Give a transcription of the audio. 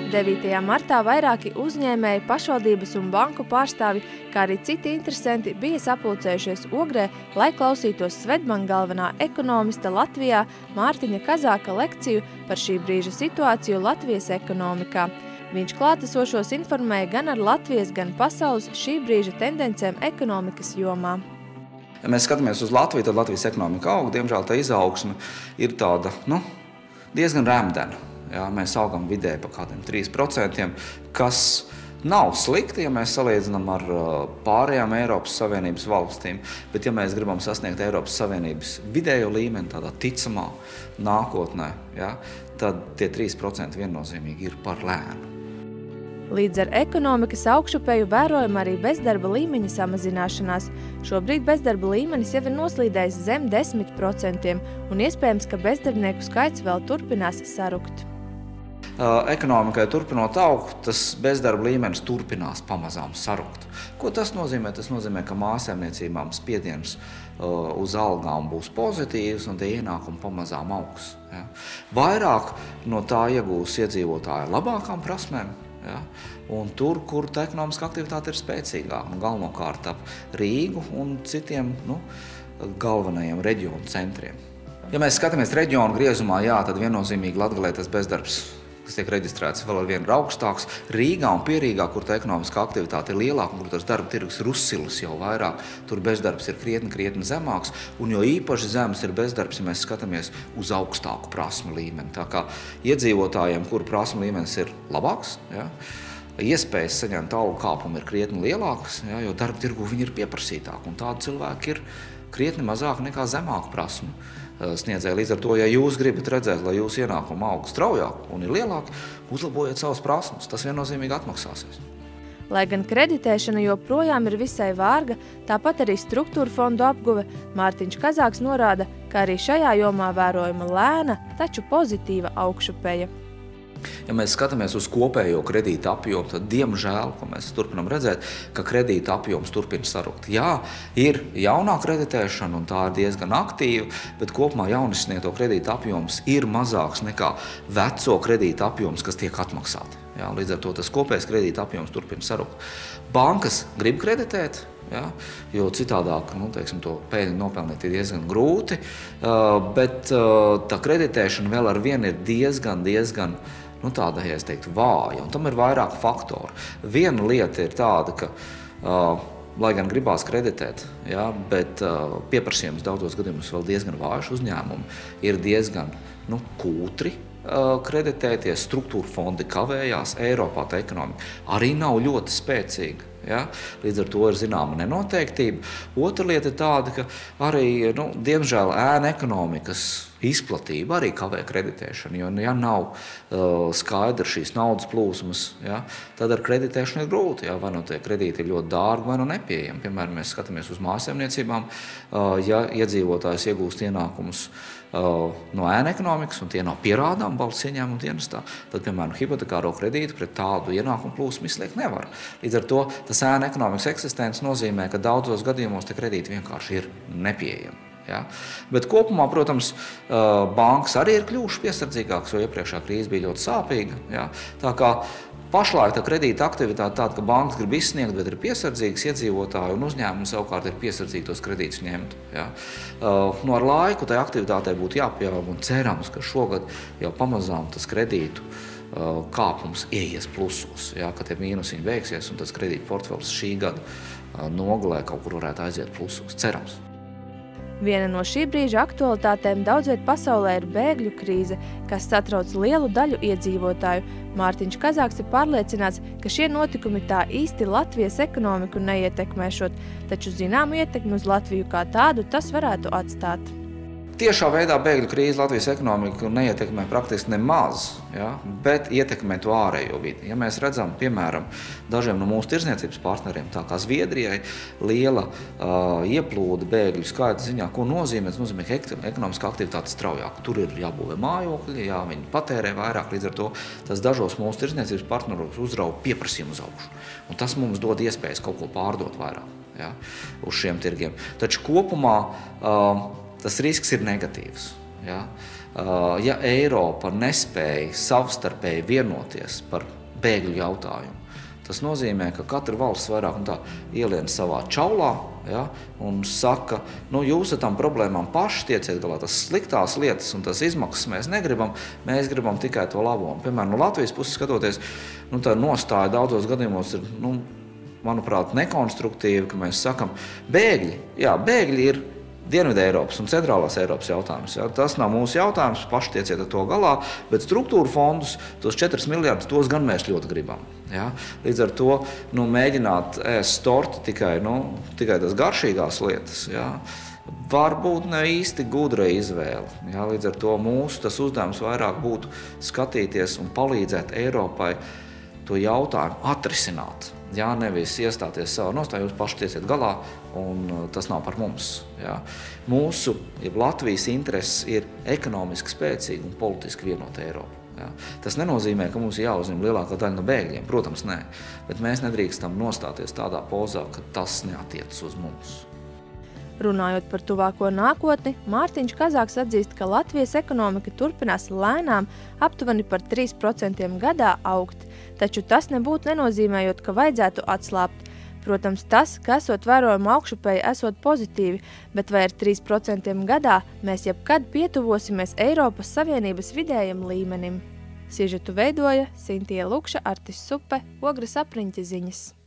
9. martā vairāki uzņēmēji, pašvaldības un banku pārstāvi, kā arī citi interesanti bija sapulcējušies Ogrē, lai klausītos Swedbank galvenā ekonomista Latvijā Mārtiņa Kazāka lekciju par šī brīža situāciju Latvijas ekonomikā. Viņš klātesošos informēja gan ar Latvijas, gan pasaules šī brīža tendencēm ekonomikas jomā. Ja mēs skatāmies uz Latviju, tad Latvijas ekonomika aug. Diemžēl tā izaugsme ir tāda, diezgan remdena. Jā, mēs augam vidēji pa kādiem 3%, kas nav slikti, ja mēs salīdzinām ar pārējām Eiropas Savienības valstīm. Bet, ja mēs gribam sasniegt Eiropas Savienības vidējo līmeni, tādā ticamā nākotnē, tad tie 3% viennozīmīgi ir par lēnu. Līdz ar ekonomikas augšupeju vērojama arī bezdarba līmeņa samazināšanās. Šobrīd bezdarba līmenis jau ir noslīdējis zem 10%, un iespējams, ka bezdarbnieku skaits vēl turpinās sarukt. Ekonomikai turpinot augt, tas bezdarba līmenis turpinās pamazām sarukt. Ko tas nozīmē? Tas nozīmē, ka mājsaimniecībām spiediens uz algām būs pozitīvs un tie ienākumi pamazām augs. Ja? Vairāk no tā iegūs iedzīvotāji labākām prasmēm. Ja? Un tur, kur tā ekonomiska aktivitāte ir spēcīgāka, galvenokārt ap Rīgu un citiem galvenajiem reģionu centriem. Ja mēs skatāmies reģionu griezumā, tad viennozīmīgi Latgalē tas bezdarbs, kas tiek reģistrēts, vēl ar vienu ir augstāks. Rīgā un Pierīgā, kur tā ekonomiskā aktivitāte ir lielāka un kur tas darba tirgus ir uzsilis jau vairāk, tur bezdarbs ir krietni zemāks, un jo īpaši zemes ir bezdarbs, ja mēs skatāmies uz augstāku prasmu līmeni. Tā kā iedzīvotājiem, kuru prasmu līmenis ir labāks, iespējas saņemt algu kāpumu ir krietni lielākas, jo darba tirgu viņi ir pieprasītāki, un tādi cilvēki ir krietni mazāk nekā zemāku prasmu sniedzēji. Līdz ar to, ja jūs gribat redzēt, lai jūsu ienākumi aug straujāk un ir lielāki, uzlabojiet savas prasmes, tas viennozīmīgi atmaksāsies. Lai gan kreditēšana joprojām ir visai vārga, tāpat arī struktūra fondu apguve, Mārtiņš Kazāks norāda, ka arī šajā jomā vērojama lēna, taču pozitīva augšupeja. Ja mēs skatāmies uz kopējo kredīta apjomu, tad diemžēl, ko mēs turpinām redzēt, ka kredīta apjoms turpina sarukt. Jā, ir jaunā kreditēšana un tā ir diezgan aktīva, bet kopumā jaunisnieto kredīta apjoms ir mazāks nekā veco kredīta apjoms, kas tiek atmaksāti. Jā, līdz ar to tas kopējais kredīta apjoms turpina sarukt. Bankas grib kreditēt, jo citādāk, to peļņu nopelnīt ir diezgan grūti, bet tā kreditēšana vēl ar vienu ir diezgan tāda, ja es teiktu, vāja, un tam ir vairāk faktoru. Viena lieta ir tāda, ka, lai gan gribās kreditēt, bet pieprasījums daudzos gadījumos vēl diezgan vājš, uzņēmumi ir diezgan kūtri kreditēties, struktūra fondi kavējās, Eiropā tā ekonomika arī nav ļoti spēcīga. Līdz ar to ir zināma nenoteiktība. Otra lieta ir tāda, ka arī, diemžēl, ēna ekonomikas izplatība arī kavē kreditēšanu, jo, ja nav skaidra šīs naudas plūsmas, tad ar kreditēšanu ir grūti, vai no tie kredīti ir ļoti dārgi vai nepieejami. Piemēram, mēs skatāmies uz mājsaimniecībām, ja iedzīvotājs iegūst ienākumus no ēna ekonomikas, un tie nav pierādām valsts ieņēmuma dienestā, tad, piemēram, hipotekāro kredītu pret tādu ienākumu plūsmu izslēgt nevar. Līdz ar to tas ēna ekonomikas eksistence nozīmē, ka daudzos gadījumos tie kredīti vienkārši ir nepieejami. Bet kopumā, protams, bankas arī ir kļuvušas piesardzīgākas, jo iepriekšā krīze bija ļoti sāpīga. Tā kā pašlaik tā kredīta aktivitāte tāda, ka bankas grib izsniegt, bet ir piesardzīgas iedzīvotāji un uzņēmumi savukārt ir piesardzīgi tos kredītus ņemt. Ar laiku tai aktivitātei būtu jāpieaug un cerams, ka šogad jau pamazām tas kredītu kāpums ieies plusos, ka tie mīnusiņi beigsies un tas kredīta portfels šī gada nogalē kaut kur varētu aiziet plusos. Cerams. Viena no šī brīža aktualitātēm daudzviet pasaulē ir bēgļu krīze, kas satrauc lielu daļu iedzīvotāju. Mārtiņš Kazāks ir pārliecināts, ka šie notikumi tā īsti Latvijas ekonomiku neietekmēšot, taču zināmu ietekmi uz Latviju kā tādu tas varētu atstāt. Tiešā veidā bēgļu krīze Latvijas ekonomiku neietekmē praktiski nemaz, bet ietekmē to ārējo vidi. Ja mēs redzam, piemēram, dažiem no mūsu tirdzniecības partneriem, tā kā Zviedrijai, liela ieplūde bēgļu skaita ziņā, ko nozīmē? Tas nozīmē, ka ekonomiskā aktivitāte straujāk. Tur ir jābūvē mājokļi, viņi patērē vairāk, līdz ar to tas dažos mūsu tirdzniecības partneros uzrauga pieprasījumu uz augšu. Un tas mums dod iespējas kaut ko pārdot vairāk uz šiem tirgiem. Taču kopumā tas risks ir negatīvs. Ja Eiropa nespēja savstarpēji vienoties par bēgļu jautājumu. Tas nozīmē, ka katra valsts vairāk ielien savā čaulā, ja, un saka, jūs ar tām problēmām paši tieciet galā, tas sliktās lietas un tas izmaksas mēs negribam, mēs gribam tikai to labo. Piemēram, no Latvijas puses skatoties, tā nostāja daudzos gadījumos ir, manuprāt, nekonstruktīva, ka mēs sakam, bēgļi ir Dienvidu Eiropas un Centrālās Eiropas jautājums. Ja? Tas nav mūsu jautājums, paši tieciet ar to galā, bet struktūra fondus, tos 4 miljardus, tos gan mēs ļoti gribam. Ja? Līdz ar to mēģināt ēst torti tikai tas garšīgās lietas, ja? Varbūt ne īsti gudra izvēle. Ja? Līdz ar to mūsu tas uzdevums vairāk būtu skatīties un palīdzēt Eiropai to jautājumu atrisināt. Jā, nevis iestāties savā nostājā, jūs paši tieciet galā, un tas nav par mums. Jā. Mūsu, Latvijas intereses ir ekonomiski spēcīga un politiski vienota Eiropa. Jā. Tas nenozīmē, ka mums jāuzņem lielākā daļa no bēgļiem, protams, nē, bet mēs nedrīkstam nostāties tādā pozā, ka tas neatiecas uz mums. Runājot par tuvāko nākotni, Mārtiņš Kazāks atzīst, ka Latvijas ekonomika turpinās lēnām aptuveni par 3% gadā augt, taču tas nebūtu nenozīmējot, ka vajadzētu atslābt. Protams, tas, ka esot vērojama augšupēja, esot pozitīvi, bet vai ar 3% gadā mēs jebkad pietuvosimies Eiropas Savienības vidējam līmenim. Sižetu veidoja Sintija Lukša, Artis Supe, Ogres apriņķa ziņas.